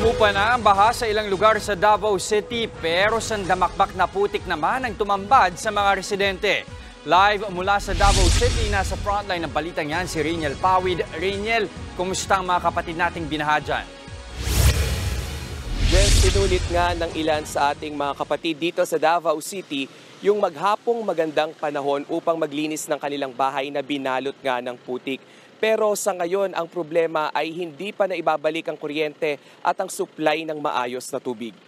Humupa na ang baha sa ilang lugar sa Davao City pero sandamakbak na putik naman ang tumambad sa mga residente. Live mula sa Davao City, nasa frontline ng balitang yan si Reniel Pawid. Reniel, kumusta ang mga kapatid nating binaha dyan? Jess, pinulit nga ng ilan sa ating mga kapatid dito sa Davao City yung maghapong magandang panahon upang maglinis ng kanilang bahay na binalot nga ng putik. Pero sa ngayon, ang problema ay hindi pa naibabalik ang kuryente at ang supply ng maayos na tubig.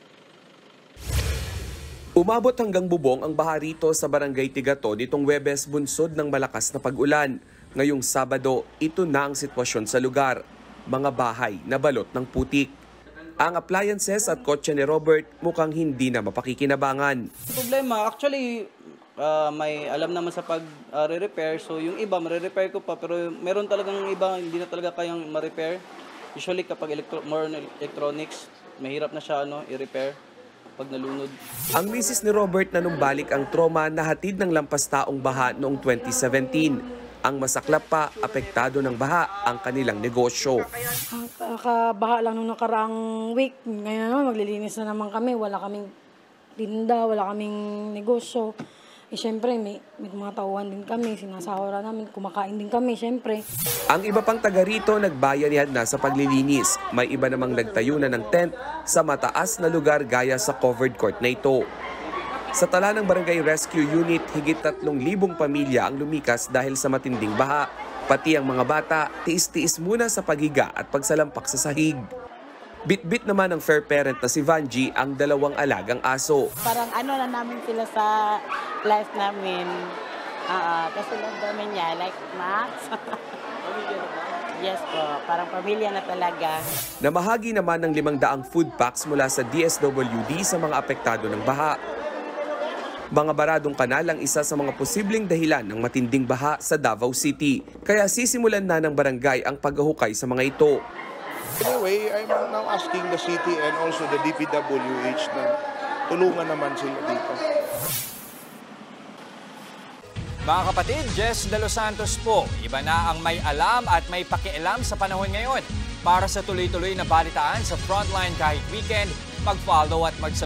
Umabot hanggang bubong ang baha rito sa Barangay Tigato nitong Huwebes bunsod ng malakas na pag-ulan. Ngayong Sabado, ito na ang sitwasyon sa lugar. Mga bahay na balot ng putik. Ang appliances at kotse ni Robert mukhang hindi na mapakikinabangan. Problema, actually, may alam naman sa pag-re-repair. So yung iba, mare-repair ko pa. Pero meron talagang iba, hindi na talaga kayang ma-repair. Usually kapag more electronics, mahirap na siya i-repair pag nalunod. Ang misis ni Robert na numbalik ang trauma na hatid ng lampas taong baha noong 2017. Ang masaklap pa, apektado ng baha ang kanilang negosyo. Nakabaha lang nung nakaraang week. Ngayon naman, maglilinis na naman kami. Wala kaming tinda, wala kaming negosyo. Siyempre, may mga tauhan din kami, sinasahura namin, kumakain din kami, siyempre. Ang iba pang taga rito nagbayanihan na sa paglilinis. May iba namang nagtayo na ng tent sa mataas na lugar gaya sa covered court na ito. Sa tala ng Barangay Rescue Unit, higit 3,000 pamilya ang lumikas dahil sa matinding baha. Pati ang mga bata, tiis-tiis muna sa paghiga at pagsalampak sa sahig. Bit-bit naman ng fair parent na si Vanji ang 2 alagang aso. Parang na namin sila sa life namin. Kasi lang namin niya, like Max. Yes po, parang pamilya na talaga. Namahagi naman ng 500 food packs mula sa DSWD sa mga apektado ng baha. Mga baradong kanal ang isa sa mga posibleng dahilan ng matinding baha sa Davao City. Kaya sisimulan na ng barangay ang paghahukay sa mga ito. Anyway, I'm now asking the city and also the DPWH na tulungan naman sila dito. Mga kapatid, Jess De Los Santos po. Iba na ang may alam at may pakialam sa panahon ngayon. Para sa tuloy-tuloy na balitaan sa Frontline kahit weekend, mag-follow at